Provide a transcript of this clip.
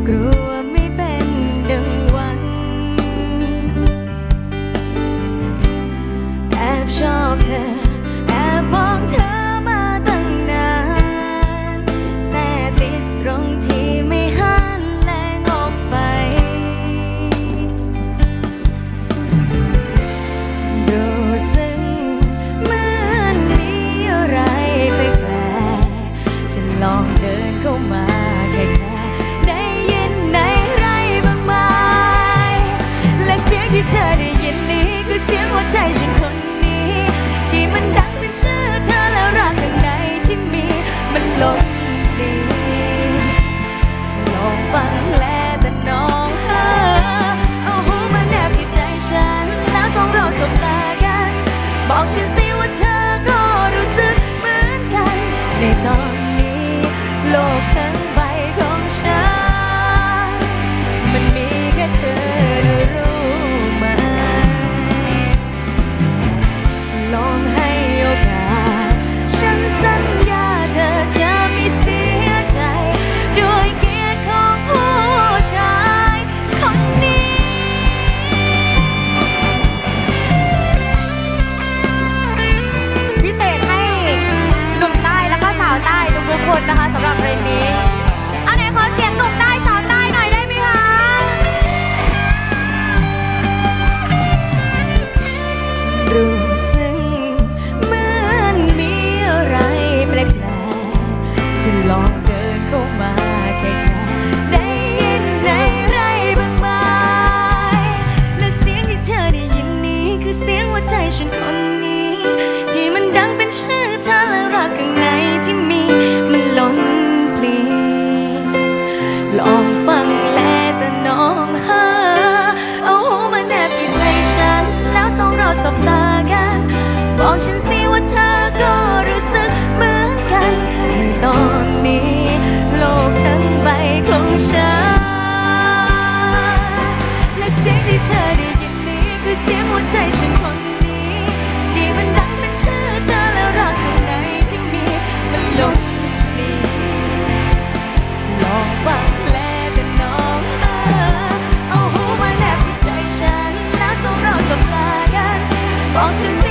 กลัวไม่เป็นดังหวังแอบชอบเธอแอบมองเธอมาตั้งนานแต่ติดตรงที่ไม่หันแลงออกไปรู้สึกเหมือนมีอะไรแปลกๆจะลองเดินเข้ามาแค่ได้ยินในไรบ้างไหมและเสียงที่เธอได้ยินนี้คือเสียงหัวใจฉันคนนี้ที่มันดังเป็นชื่อเธอแล้วรักข้างในที่มีมันล้นปลีลองฟังแลแต่น้องเอาหูมาแนบที่ใจฉันแล้วสองเราสบตากันบอกฉันสิว่าเธอก็รู้สึกเหมือนกันในตอนนี้โลกทั้งใบของฉันมันมีแค่เธอนะรู้ไหมลองให้โอกาสฉันสัญญาเธอจะไม่เสียใจด้วยเกียรติของผู้ชายคนนี้พิเศษให้หนุ่มใต้แล้วก็สาวใต้ทุกๆคนนะคะสำหรับเพลงนี้อันไหนขอเสียงหนุ่มใต้สาวใต้หน่อยได้ไหมคะรู้สึกเหมือนมีอะไรแปลกๆจะลองเดินเข้ามาแค่ได้ยินในไรบ้างไหมและเสียงที่เธอได้ยินนี้คือเสียงหัวใจฉันคนนี้ที่มันดังเป็นชื่อเธอและรักข้างในที่มีมันล้นปลีลองฟังแลแต่น้องเอาหูมาแนบที่ใจฉันแล้วสองเราสบตากันบอกฉันสิว่าเธอก็รู้สึกเหมือนกันในตอนนี้โลกทั้งใบของฉันและเสียงที่เธอได้ยินนี้คือเสียงหัวใจฉันคนนี้ที่มันดังเป็นชื่อเธอและรักข้างในที่มีมันล้นปลีลองฟังแลแต่น้องเอาหูมาแนบที่ใจฉันแล้วสองเราสบตากันบอกฉัน